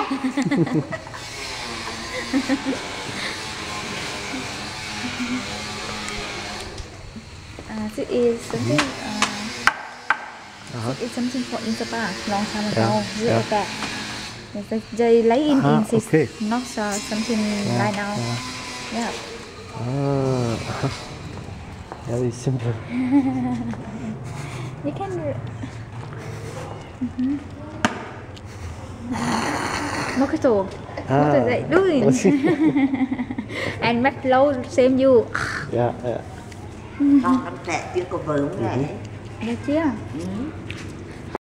This is something. It's something for in Sapa long time ago. They lấy in okay. not something right now. Yeah. Very simple. You can. Mokato. What are they doing? And make low same you. Yeah. Con trẻ chưa có vợ vậy. Được chưa?